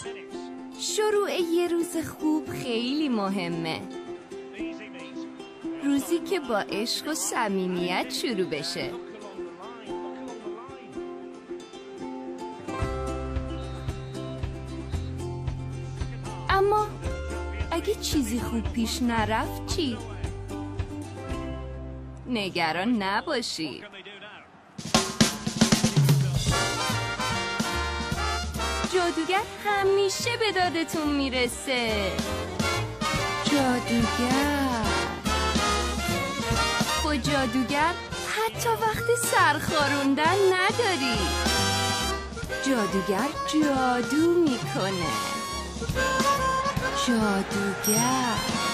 شروع یه روز خوب خیلی مهمه. روزی که با عشق و صمیمیت شروع بشه. اما اگه چیزی خوب پیش نرفت چی؟ نگران نباشید. جادوگر همیشه به دادتون میرسه. جادوگر با جادوگر حتی وقتی سرخاروندن نداری. جادوگر جادو میکنه. جادوگر